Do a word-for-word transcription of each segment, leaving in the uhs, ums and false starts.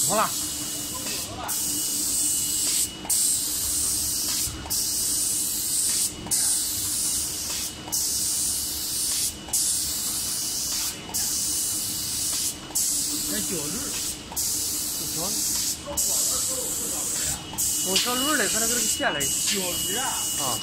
好了。那脚轮儿，不长。我小轮儿嘞，可能给它卸了。脚轮啊。啊。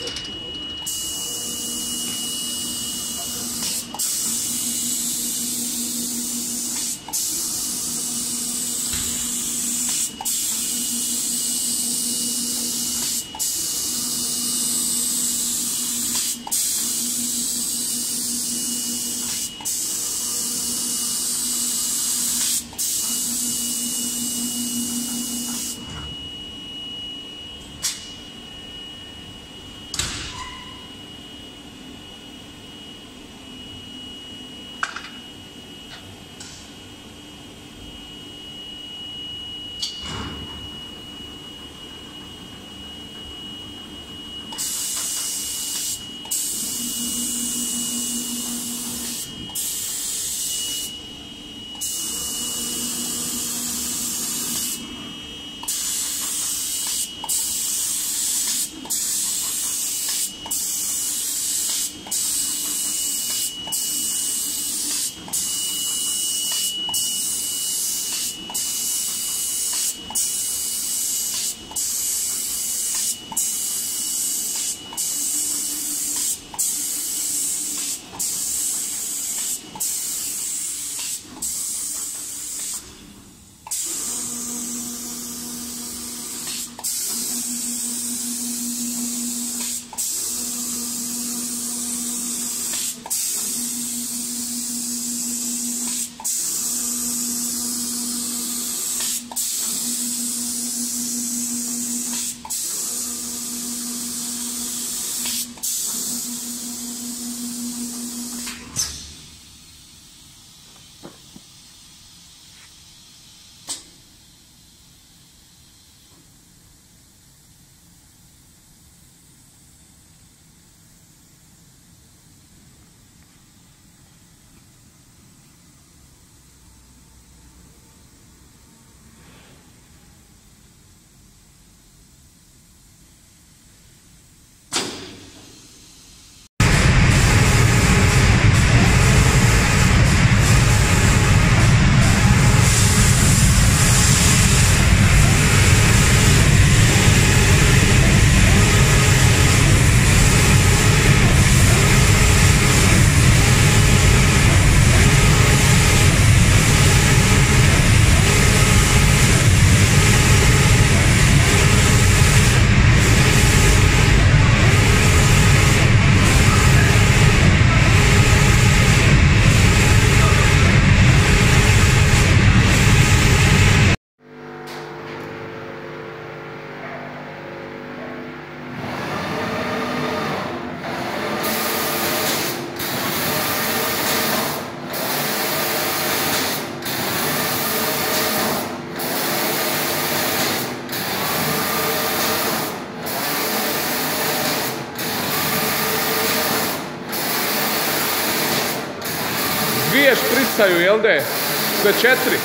Dvije špricaju, jel de? Sve četiri?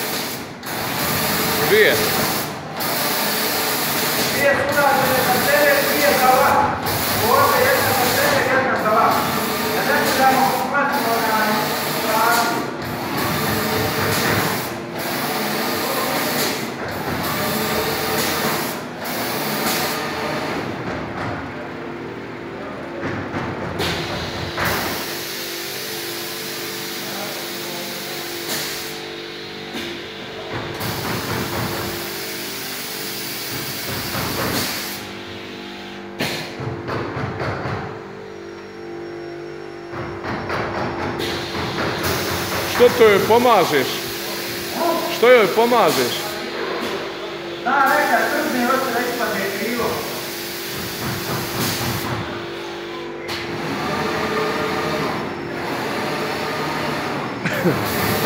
Dvije. Dvije su urađene za tebe, dvije za vas. Ovdje jedna za tebe, jedna za vas. Ja ne ćemo kupatimo na stranu. Što to joj pomažeš? Što joj pomažeš? Da, neka tržne hoće da ispadne krivo.